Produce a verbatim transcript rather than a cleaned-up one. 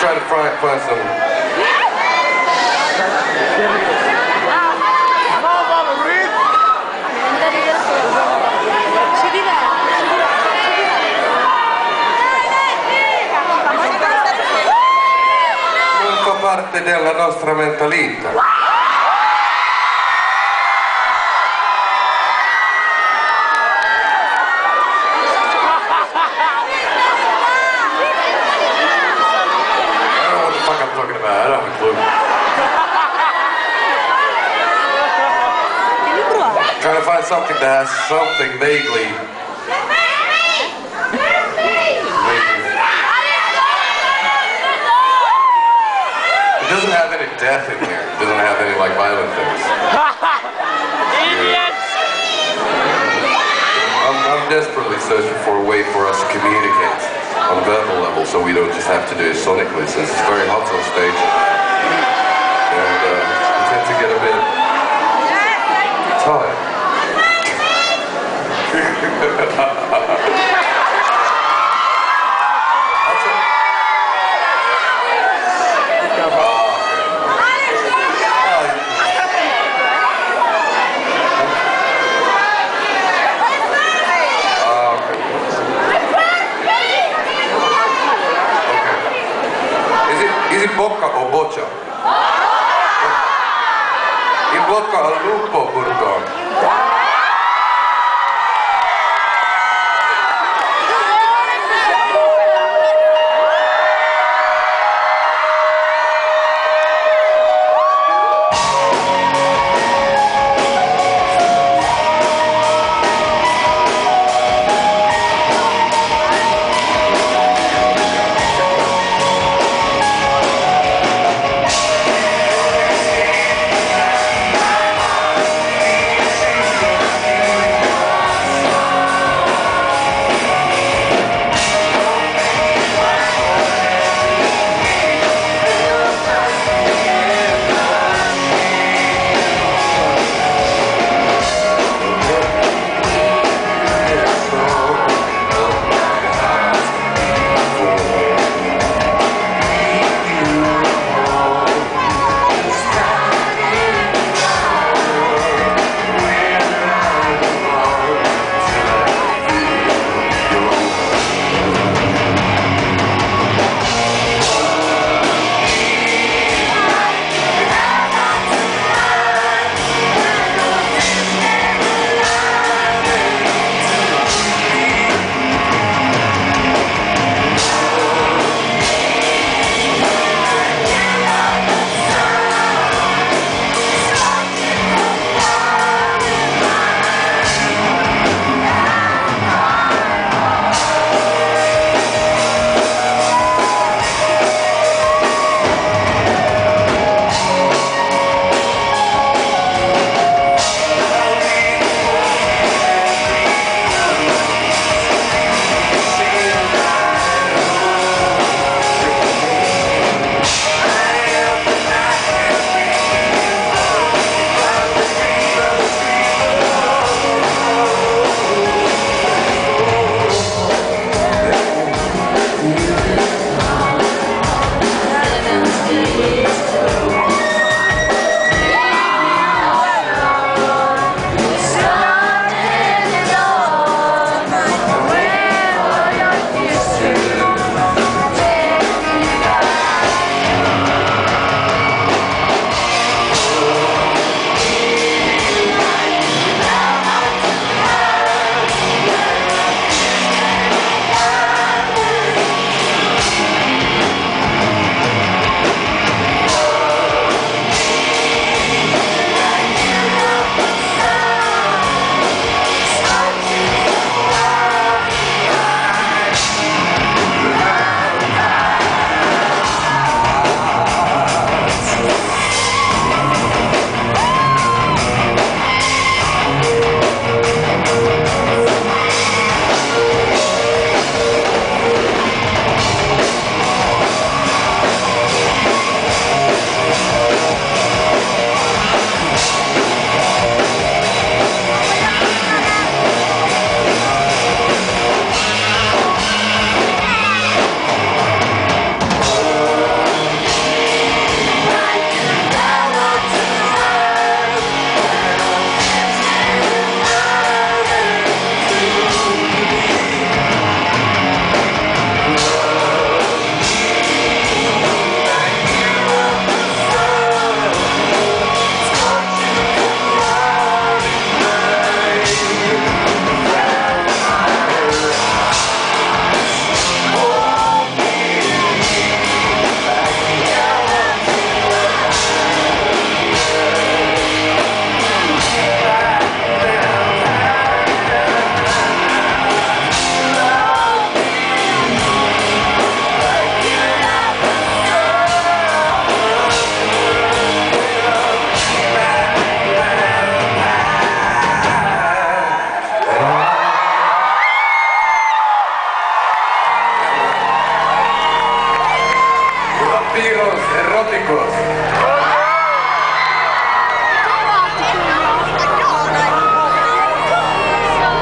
try to find, find some. Non fa parte della nostra mentalità. Talking about. I don't have a clue. Trying to find something that has something vaguely. It doesn't have any death in here. It doesn't have any like violent things. Idiots! I'm, I'm desperately searching for a way for us to communicate on a verbal level, so we don't just have to do it sonically, since it's very hot on stage, and uh, I tend to get a bit tired. In bocca o boccia? In bocca al lupo, Burton. eróticos.